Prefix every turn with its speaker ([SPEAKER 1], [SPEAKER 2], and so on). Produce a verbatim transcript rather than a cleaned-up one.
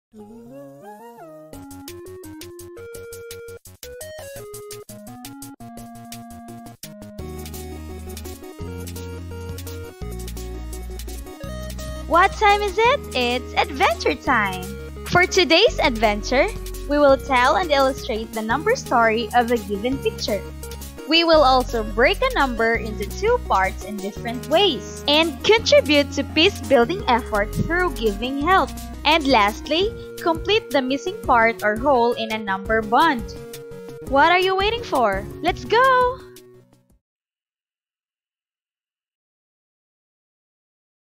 [SPEAKER 1] What time is it? It's adventure time! For today's adventure, we will tell and illustrate the number story of a given picture. We will also break a number into two parts in different ways and contribute to peace-building effort through giving help. And lastly, complete the missing part or hole in a number bond. What are you waiting for? Let's go!